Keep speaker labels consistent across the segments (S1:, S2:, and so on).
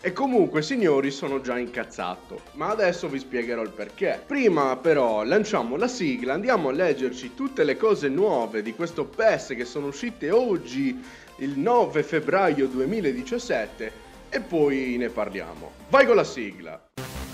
S1: E comunque signori sono già incazzato, ma adesso vi spiegherò il perché. Prima però lanciamo la sigla, andiamo a leggerci tutte le cose nuove di questo PES che sono uscite oggi, il 9 febbraio 2017, e poi ne parliamo. Vai con la sigla!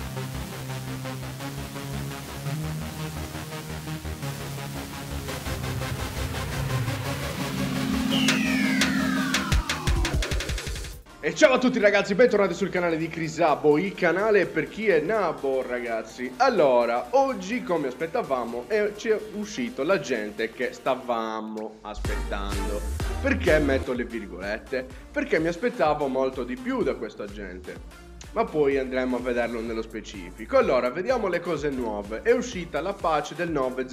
S1: E ciao a tutti ragazzi, bentornati sul canale di Crisabo, il canale per chi è nabo ragazzi. Allora, oggi come aspettavamo ci è uscito la gente che stavamo aspettando. Perché metto le virgolette? Perché mi aspettavo molto di più da questa gente. Ma poi andremo a vederlo nello specifico. Allora, vediamo le cose nuove. È uscita la patch del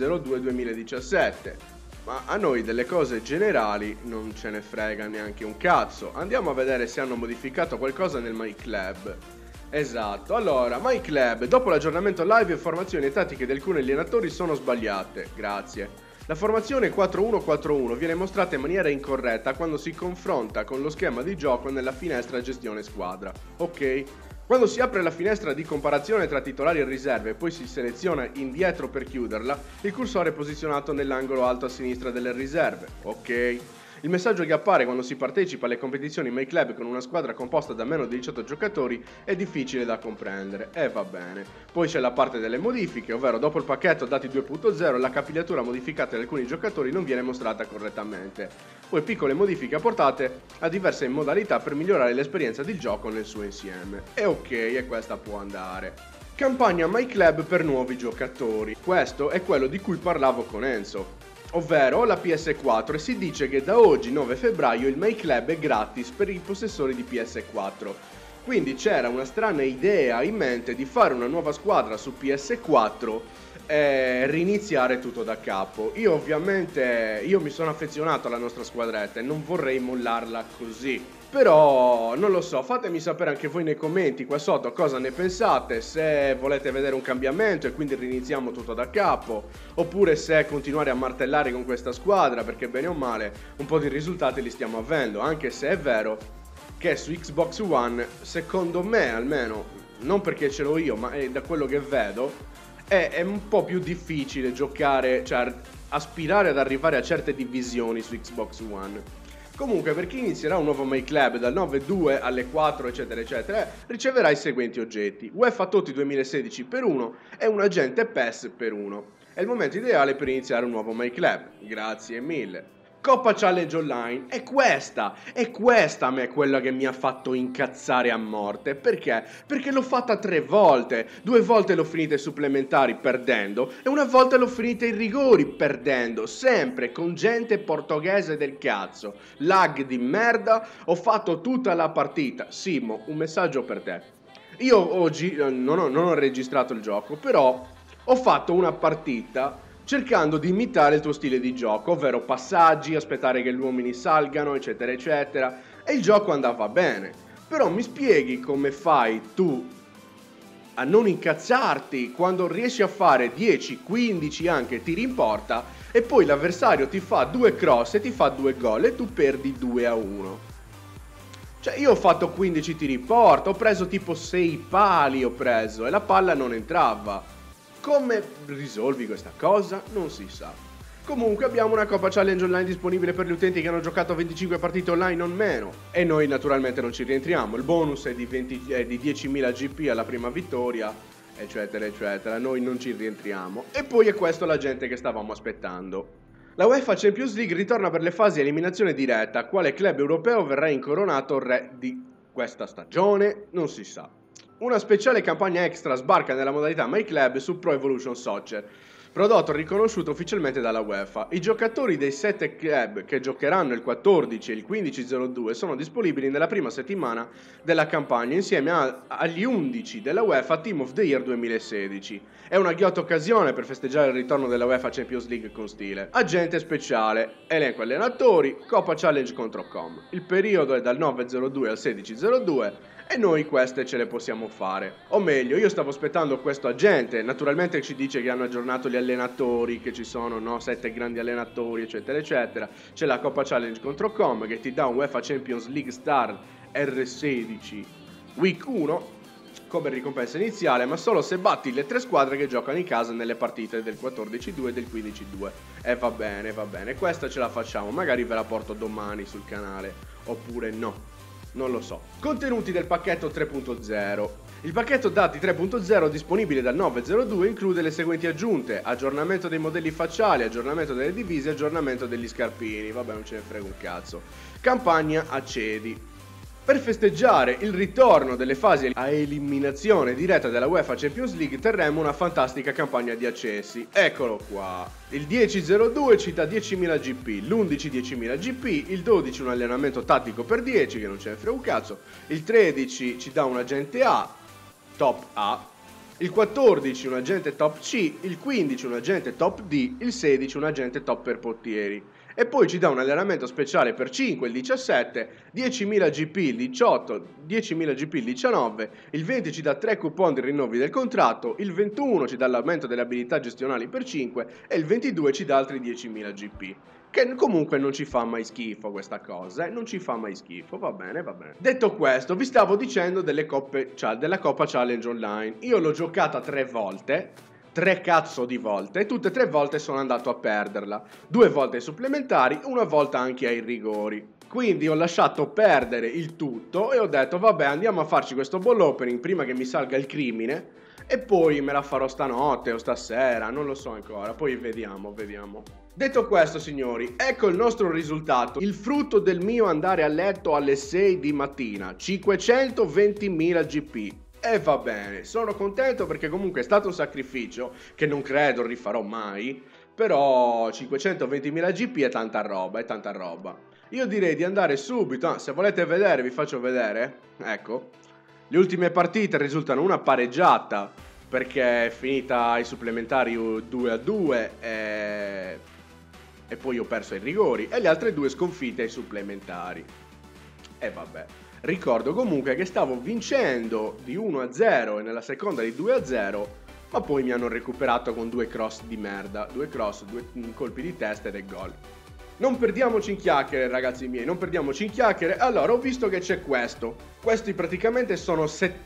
S1: 9/02/2017. Ma a noi delle cose generali non ce ne frega neanche un cazzo. Andiamo a vedere se hanno modificato qualcosa nel My Club. Esatto, allora, My Club, dopo l'aggiornamento live, informazioni e tattiche di alcuni allenatori sono sbagliate. Grazie. La formazione 4-1-4-1 viene mostrata in maniera incorretta quando si confronta con lo schema di gioco nella finestra gestione squadra. Ok? Quando si apre la finestra di comparazione tra titolari e riserve e poi si seleziona indietro per chiuderla, il cursore è posizionato nell'angolo alto a sinistra delle riserve. Ok. Il messaggio che appare quando si partecipa alle competizioni My Club con una squadra composta da meno di 18 giocatori è difficile da comprendere, e va bene. Poi c'è la parte delle modifiche, ovvero dopo il pacchetto dati 2.0 la capigliatura modificata di alcuni giocatori non viene mostrata correttamente. Poi piccole modifiche apportate a diverse modalità per migliorare l'esperienza di gioco nel suo insieme. E ok, e questa può andare. Campagna My Club per nuovi giocatori. Questo è quello di cui parlavo con Enzo, ovvero la PS4, e si dice che da oggi 9 febbraio il My Club è gratis per i possessori di PS4. Quindi c'era una strana idea in mente di fare una nuova squadra su PS4 e riniziare tutto da capo. Io mi sono affezionato alla nostra squadretta e non vorrei mollarla così. Però non lo so, fatemi sapere anche voi nei commenti qua sotto cosa ne pensate, se volete vedere un cambiamento e quindi riniziamo tutto da capo, oppure se continuare a martellare con questa squadra, perché bene o male un po' di risultati li stiamo avendo, anche se è vero che su Xbox One, secondo me almeno, non perché ce l'ho io, ma è da quello che vedo, è un po' più difficile giocare, cioè aspirare ad arrivare a certe divisioni su Xbox One. Comunque, per chi inizierà un nuovo My Club dal 9/2 alle 4 eccetera eccetera, riceverà i seguenti oggetti: UEFA TOTI 2016 per 1 e un agente PES per 1. È il momento ideale per iniziare un nuovo My Club. Grazie mille. Coppa Challenge Online, è questa a me quella che mi ha fatto incazzare a morte. Perché? Perché l'ho fatta 3 volte, 2 volte l'ho finita ai supplementari perdendo e una volta l'ho finita ai rigori perdendo, sempre con gente portoghese del cazzo, lag di merda, ho fatto tutta la partita. Simo, un messaggio per te. Io oggi non ho registrato il gioco, però ho fatto una partita cercando di imitare il tuo stile di gioco, ovvero passaggi, aspettare che gli uomini salgano, eccetera, eccetera, e il gioco andava bene. Però mi spieghi come fai tu a non incazzarti quando riesci a fare 10, 15 anche tiri in porta e poi l'avversario ti fa 2 cross e ti fa 2 gol e tu perdi 2-1. Cioè io ho fatto 15 tiri in porta, ho preso tipo 6 pali e la palla non entrava. Come risolvi questa cosa? Non si sa. Comunque abbiamo una Coppa Challenge Online disponibile per gli utenti che hanno giocato 25 partite online non meno. E noi naturalmente non ci rientriamo. Il bonus è di 10.000 GP alla prima vittoria, eccetera eccetera. Noi non ci rientriamo. E poi è questo la gente che stavamo aspettando. La UEFA Champions League ritorna per le fasi eliminazione diretta. Quale club europeo verrà incoronato re di questa stagione? Non si sa. Una speciale campagna extra sbarca nella modalità My Club su Pro Evolution Soccer, prodotto riconosciuto ufficialmente dalla UEFA. I giocatori dei 7 club che giocheranno il 14 e il 15/02 sono disponibili nella prima settimana della campagna insieme agli 11 della UEFA Team of the Year 2016. È una ghiotta occasione per festeggiare il ritorno della UEFA Champions League con stile. Agente speciale, elenco allenatori, Coppa Challenge contro Com. Il periodo è dal 9/02 al 16/02 e noi queste ce le possiamo fare. O meglio, io stavo aspettando questo agente, naturalmente ci dice che hanno aggiornato gli allenatori, che ci sono 7 grandi allenatori eccetera eccetera. C'è la Coppa Challenge contro Com che ti dà un UEFA Champions League Star R16 Week 1 come ricompensa iniziale, ma solo se batti le 3 squadre che giocano in casa nelle partite del 14-2 e del 15-2. E va bene, questa ce la facciamo, magari ve la porto domani sul canale, oppure no, non lo so. Contenuti del pacchetto 3.0. Il pacchetto dati 3.0 disponibile dal 9.02 include le seguenti aggiunte: aggiornamento dei modelli facciali, aggiornamento delle divise, aggiornamento degli scarpini, vabbè non ce ne frega un cazzo. Campagna accedi. Per festeggiare il ritorno delle fasi a eliminazione diretta della UEFA Champions League terremo una fantastica campagna di accessi. Eccolo qua. Il 10.02 ci dà 10.000 GP, l'11 10.000 GP, il 12 un allenamento tattico per 10 che non ce ne frega un cazzo, il 13 ci dà un agente A, top A, il 14 un agente top C, il 15 un agente top D, il 16 un agente top per portieri. E poi ci dà un allenamento speciale per 5 il 17, 10.000 GP il 18, 10.000 GP il 19, il 20 ci dà 3 coupon di rinnovi del contratto, il 21 ci dà l'aumento delle abilità gestionali per 5 e il 22 ci dà altri 10.000 GP. Che comunque non ci fa mai schifo questa cosa, non ci fa mai schifo, va bene, va bene. Detto questo, vi stavo dicendo della Coppa Challenge Online. Io l'ho giocata 3 volte, 3 cazzo di volte, e tutte e 3 volte sono andato a perderla. 2 volte ai supplementari, una volta anche ai rigori. Quindi ho lasciato perdere il tutto e ho detto vabbè, andiamo a farci questo ball opening prima che mi salga il crimine e poi me la farò stanotte o stasera, non lo so ancora, poi vediamo. Detto questo, signori, ecco il nostro risultato, il frutto del mio andare a letto alle 6 di mattina, 520.000 GP. E va bene, sono contento perché comunque è stato un sacrificio che non credo rifarò mai, però 520.000 GP è tanta roba, Io direi di andare subito, se volete vedere vi faccio vedere, ecco. Le ultime partite risultano una pareggiata perché è finita ai supplementari 2-2 e poi ho perso ai rigori, e le altre 2 sconfitte ai supplementari. E vabbè. Ricordo comunque che stavo vincendo di 1-0 e nella seconda di 2-0, ma poi mi hanno recuperato con 2 cross di merda, 2 colpi di testa ed è gol. Non perdiamoci in chiacchiere, ragazzi miei, non perdiamoci in chiacchiere. Allora, ho visto che c'è questo. Questi praticamente sono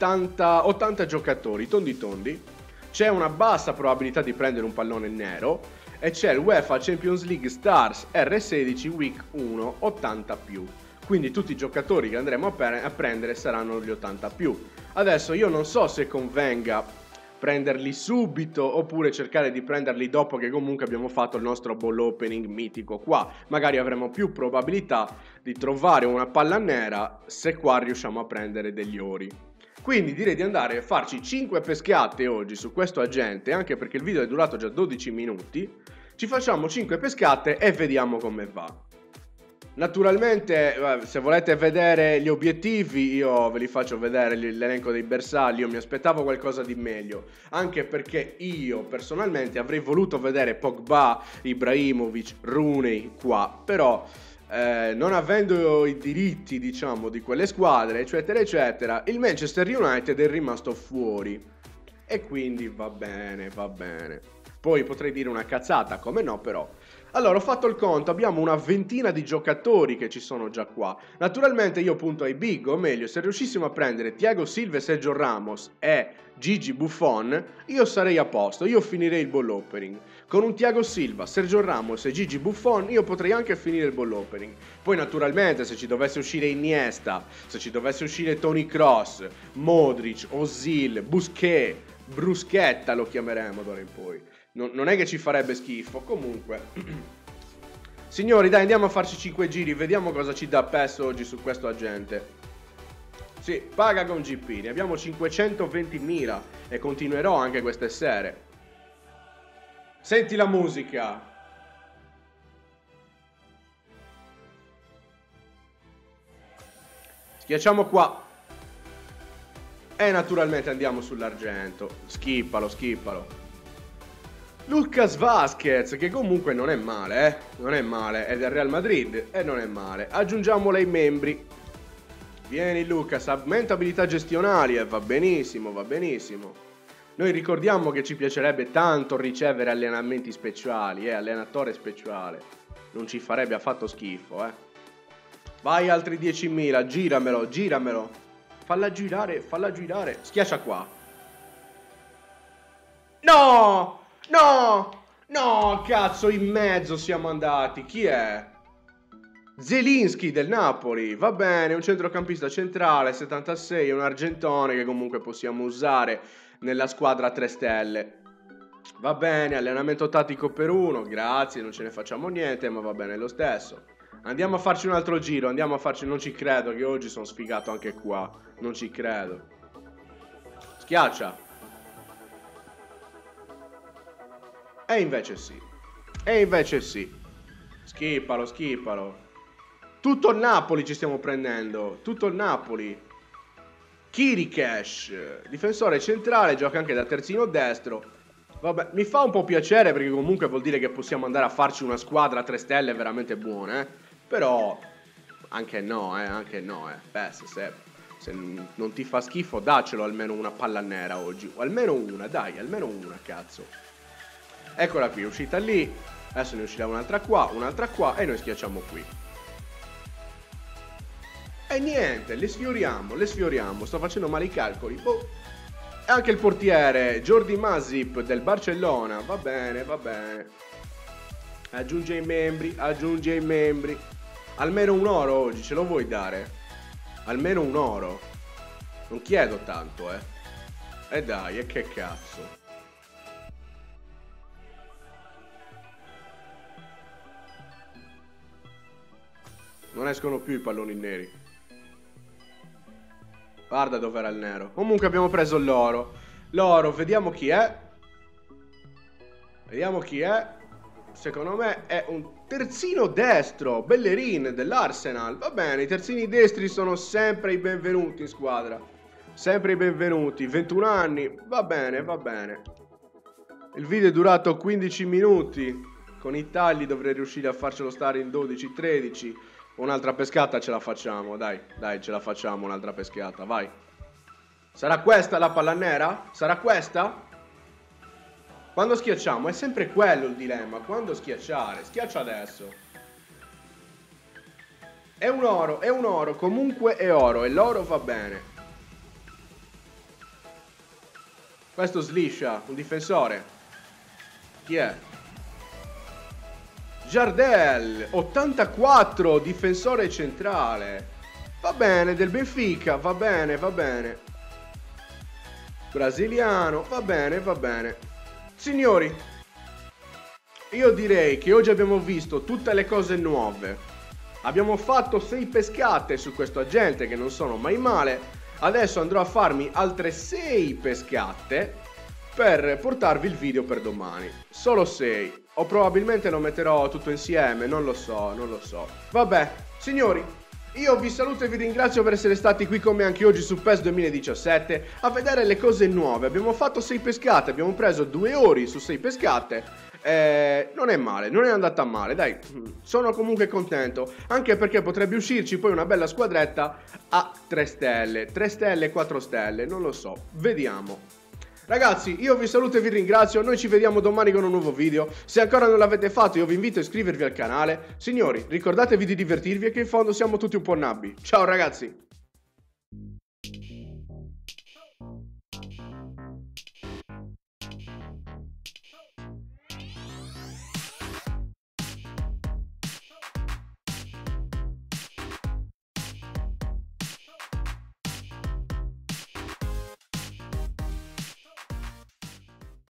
S1: 80 giocatori, tondi. C'è una bassa probabilità di prendere un pallone nero e c'è il UEFA Champions League Stars R16 Week 1 80+. Quindi tutti i giocatori che andremo a prendere saranno gli 80+. Adesso io non so se convenga prenderli subito oppure cercare di prenderli dopo che comunque abbiamo fatto il nostro ball opening mitico qua. Magari avremo più probabilità di trovare una palla nera se qua riusciamo a prendere degli ori. Quindi direi di andare a farci 5 pescate oggi su questo agente, anche perché il video è durato già 12 minuti. Ci facciamo 5 pescate e vediamo come va. Naturalmente, se volete vedere gli obiettivi, io ve li faccio vedere l'elenco dei bersagli. Io mi aspettavo qualcosa di meglio, anche perché io personalmente avrei voluto vedere Pogba, Ibrahimovic, Rooney qua, però non avendo i diritti, diciamo, di quelle squadre, eccetera, il Manchester United è rimasto fuori. E quindi va bene. Poi potrei dire una cazzata, come no, però. Allora, ho fatto il conto, abbiamo una ventina di giocatori che ci sono già qua. Naturalmente io punto ai big, o meglio, se riuscissimo a prendere Thiago Silva e Sergio Ramos e Gigi Buffon, io sarei a posto, io finirei il ball opening. Con un Thiago Silva, Sergio Ramos e Gigi Buffon io potrei anche finire il ball opening. Poi naturalmente se ci dovesse uscire Iniesta, se ci dovesse uscire Toni Kroos, Modric, Ozil, Busquets, Bruschetta lo chiameremo d'ora in poi. Non è che ci farebbe schifo, comunque. Signori, dai, andiamo a farci 5 giri, vediamo cosa ci dà PES oggi su questo agente. Sì, paga con GP, ne abbiamo 520.000 e continuerò anche queste sere. Senti la musica. Schiacciamo qua. E naturalmente andiamo sull'argento. Skippalo. Lucas Vazquez, che comunque non è male, non è male, è del Real Madrid e non è male. Aggiungiamolo ai membri. Vieni Lucas, aumenta abilità gestionali e va benissimo. Noi ricordiamo che ci piacerebbe tanto ricevere allenamenti speciali, allenatore speciale. Non ci farebbe affatto schifo, Vai altri 10.000, giramelo. falla girare, falla girare. Schiaccia qua. No! No! No, cazzo, in mezzo siamo andati. Chi è? Zelinski del Napoli, va bene, un centrocampista centrale, 76, un argentone che comunque possiamo usare nella squadra a 3 stelle. Va bene, allenamento tattico per 1, grazie, non ce ne facciamo niente, ma va bene lo stesso. Andiamo a farci un altro giro, andiamo a farci, non ci credo che oggi sono sfigato anche qua, non ci credo. Schiaccia. E invece sì, e invece sì. Schippalo, schippalo. Tutto il Napoli ci stiamo prendendo. Tutto il Napoli. Kirikesh, difensore centrale, gioca anche da terzino destro. Vabbè, mi fa un po' piacere perché comunque vuol dire che possiamo andare a farci una squadra a 3 stelle veramente buona, Però anche no, anche no, Beh, se non ti fa schifo, daccelo almeno una palla nera oggi. O almeno una, dai, almeno una, cazzo. Eccola qui, è uscita lì. Adesso ne uscirà un'altra qua e noi schiacciamo qui. E niente, le sfioriamo, sto facendo male i calcoli. Boh. E anche il portiere, Jordi Masip del Barcellona, va bene, va bene. Aggiunge i membri, aggiunge i membri. Almeno un oro oggi, ce lo vuoi dare? Almeno un oro. Non chiedo tanto, E dai, e che cazzo. Non escono più i palloni neri. Guarda dove era il nero. Comunque abbiamo preso l'oro. L'oro, vediamo chi è. Vediamo chi è. Secondo me è un terzino destro. Bellerin dell'Arsenal. Va bene, i terzini destri sono sempre i benvenuti in squadra. Sempre i benvenuti. 21 anni. Va bene, va bene. Il video è durato 15 minuti. Con i tagli dovrei riuscire a farcelo stare in 12-13. Un'altra pescata ce la facciamo, dai, ce la facciamo un'altra pescata, vai. Sarà questa la palla nera? Sarà questa? Quando schiacciamo? È sempre quello il dilemma, quando schiacciare? Schiaccia adesso. È un oro, comunque è oro, e l'oro va bene. Questo sliscia, un difensore. Chi è? Jardel, 84, difensore centrale. Va bene, del Benfica, va bene, va bene. Brasiliano, va bene, va bene. Signori, io direi che oggi abbiamo visto tutte le cose nuove. Abbiamo fatto 6 pescate su questo agente che non sono mai male. Adesso andrò a farmi altre 6 pescate per portarvi il video per domani. Solo 6. O probabilmente lo metterò tutto insieme, non lo so, non lo so. Vabbè, signori, io vi saluto e vi ringrazio per essere stati qui con me anche oggi su PES 2017 a vedere le cose nuove. Abbiamo fatto 6 pescate, abbiamo preso 2 ori su 6 pescate. Non è male, non è andata male, dai, sono comunque contento, anche perché potrebbe uscirci poi una bella squadretta a 3 stelle, 3 stelle, 4 stelle, non lo so, vediamo. Ragazzi, io vi saluto e vi ringrazio, noi ci vediamo domani con un nuovo video. Se ancora non l'avete fatto io vi invito a iscrivervi al canale. Signori, ricordatevi di divertirvi e che in fondo siamo tutti un po' nabbi. Ciao ragazzi!